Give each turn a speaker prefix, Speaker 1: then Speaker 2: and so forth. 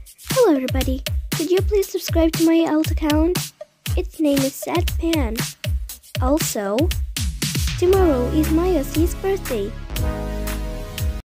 Speaker 1: Hello everybody, could you please subscribe to my alt account? Its name is Sad Pan. Also, tomorrow is my Yossi's birthday.